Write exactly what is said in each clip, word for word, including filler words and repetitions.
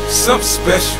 something special,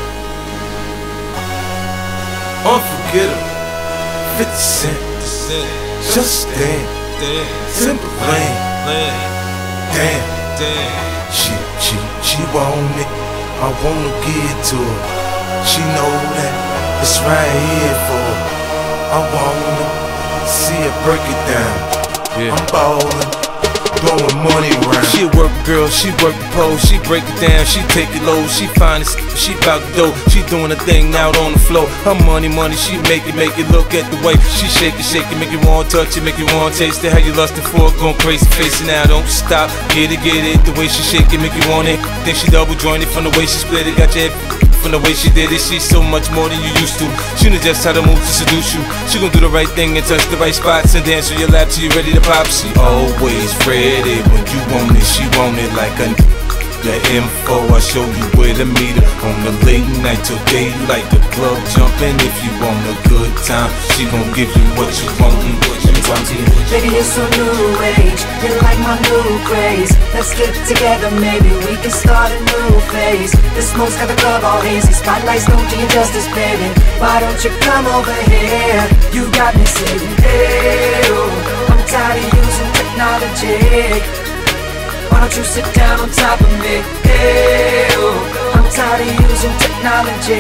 unforgettable. fifty cent, just damn, Timberlake, damn, she, she, she want it, I wanna give it to her. She know that it's right here for her. I wanna see her break it down. Yeah. I'm ballin', blowing money around. She a work girl, she work the pole, she break it down, she take it low, she find it, she bout the dough, she doing a thing out on the floor. Her money, money, she make it, make it. Look at the way she shake it, shake it, make you want to touch it, make you want to taste it. How you lustin' for it, going crazy, face it now, don't stop. Get it, get it, the way she shake it, make you want it. Think she double jointed from the way she split it, got your head from the way she did it. She's so much more than you used to. She knows just how to move to seduce you. She gon' do the right thing and touch the right spots and dance on your lap till you ready to pop. She always ready when you want it. She want it like a the info. I show you where to meet her on the late night till daylight. The club jumping if you want a good time. She gon' give you what you want and what you want. Baby, you're so new age, you're like my new craze. Let's get together, maybe we can start a new phase. The smoke's got the club all hazy, spotlights don't do you justice, baby. Why don't you come over here? You got me saying, hey, oh, I'm tired of using technology. Why don't you sit down on top of me? Hey, oh, I'm tired of using technology.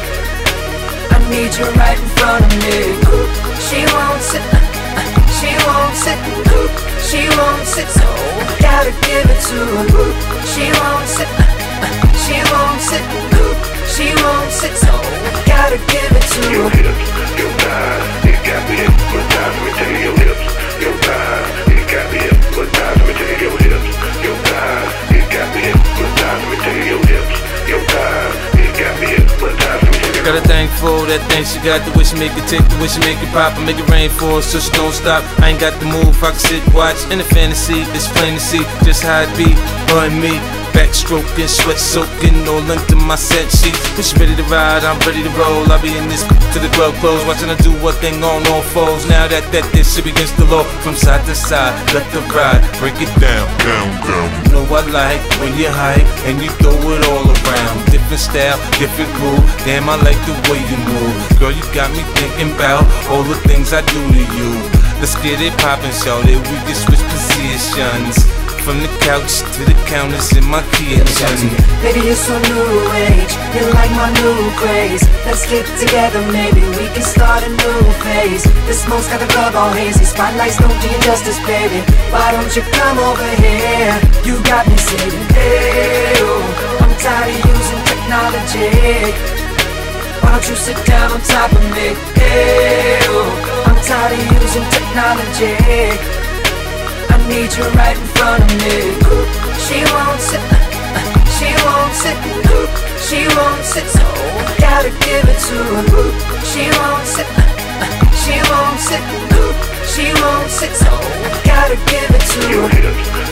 I need you right in front of me. She won't sit, she won't sit, she won't sit, so I gotta give it to her. She won't sit, she won't sit, she won't sit, so I gotta give it to her. Your hips, your thighs, it got me hypnotized. Let me tell you, your hips, your thighs, it got me hypnotized. Let me tell you, your hips, your thighs, it got me hypnotized. Let me tell you, your hips, your thighs, it got me hypnotized. Got a thing for that thing she got, the way she make it tick, the way she make it pop and make it rain for us so she don't stop. I ain't got the move, I can sit, watch in the fantasy, it's plain to see just how it be, her and me. Backstroking, sweat soaking, all into my set sheet. When she ready to ride, I'm ready to roll. I'll be in this to the club close, watching her do what thing on all foes. Now that that this shit begins to low, from side to side, let the ride, break it down, down, down. You know I like when you hype and you throw it all around. Different style, different groove. Damn, I like the way you move. Girl, you got me thinking about all the things I do to you. Let's get it poppin', shawty. We can switch positions. From the couch to the counters in my kitchen. Baby, you're so new age, you're like my new craze. Let's get together, maybe we can start a new phase. The smoke's got the club all hazy, spotlights don't do you justice, baby. Why don't you come over here? You got me saying, hey, oh, I'm tired of using technology. Why don't you sit down on top of me? Hey, oh, I'm tired of using technology. I need you right in front of me. She won't sit, she won't sit, she won't sit, so I gotta give it to her. She won't sit, she won't sit, she won't sit, so I gotta give it to her. Your hips,